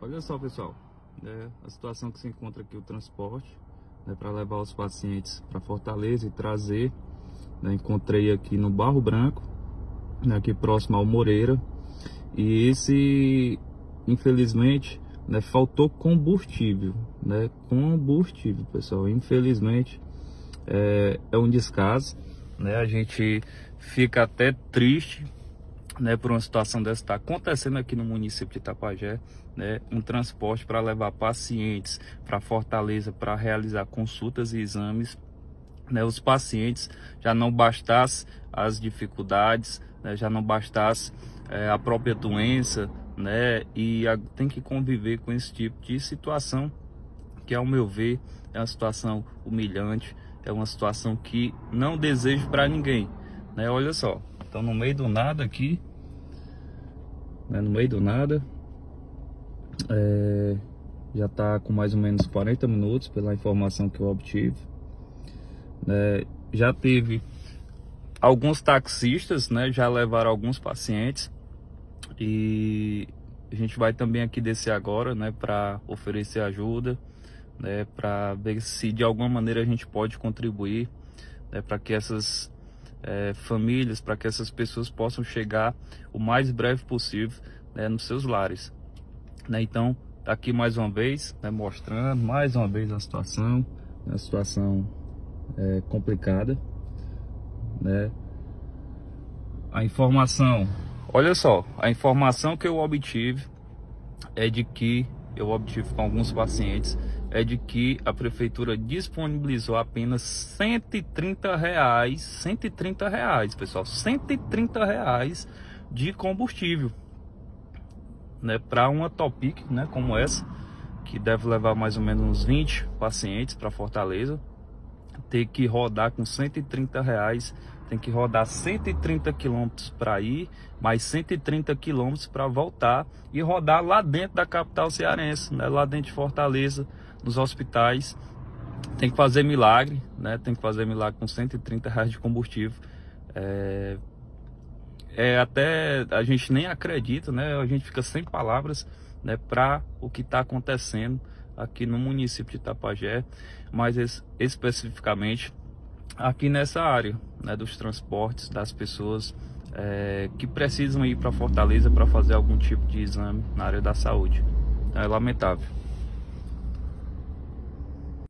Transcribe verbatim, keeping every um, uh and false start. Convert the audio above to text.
Olha só, pessoal, né, a situação que se encontra aqui o transporte, né, para levar os pacientes para Fortaleza e trazer, né, encontrei aqui no Barro Branco, né, aqui próximo ao Moreira, e esse, infelizmente, né, faltou combustível, né, combustível, pessoal, infelizmente é, é um descaso, né, a gente fica até triste, né, por uma situação dessa estar acontecendo aqui no município de Itapajé, né, um transporte para levar pacientes para Fortaleza para realizar consultas e exames, né, os pacientes já não bastasse as dificuldades, né, já não bastasse é, a própria doença, né, e a, tem que conviver com esse tipo de situação que, ao meu ver, é uma situação humilhante, é uma situação que não desejo para ninguém, né? Olha só, então no meio do nada aqui, né, no meio do nada, é, já está com mais ou menos quarenta minutos pela informação que eu obtive, né? Já teve alguns taxistas, né, já levaram alguns pacientes, e a gente vai também aqui descer agora, né, para oferecer ajuda, né, para ver se de alguma maneira a gente pode contribuir, né, para que essas é, famílias, para que essas pessoas possam chegar o mais breve possível, né, nos seus lares, né? Então, aqui mais uma vez, né, mostrando mais uma vez a situação, a situação é, complicada, né? A informação, olha só, a informação que eu obtive é de que eu obtive com alguns pacientes é de que a prefeitura disponibilizou apenas cento e trinta reais, cento e trinta reais, pessoal, cento e trinta reais de combustível, né, para uma Topic, né, como essa, que deve levar mais ou menos uns vinte pacientes para Fortaleza, ter que rodar com cento e trinta reais, tem que rodar cento e trinta quilômetros para ir, mais cento e trinta quilômetros para voltar e rodar lá dentro da capital cearense, né, lá dentro de Fortaleza, nos hospitais. Tem que fazer milagre, né, tem que fazer milagre com cento e trinta reais de combustível. É, é até a gente nem acredita, né, a gente fica sem palavras, né, para o que está acontecendo aqui no município de Itapajé, mas es, especificamente aqui nessa área, né, dos transportes das pessoas é, que precisam ir para Fortaleza para fazer algum tipo de exame na área da saúde. É lamentável.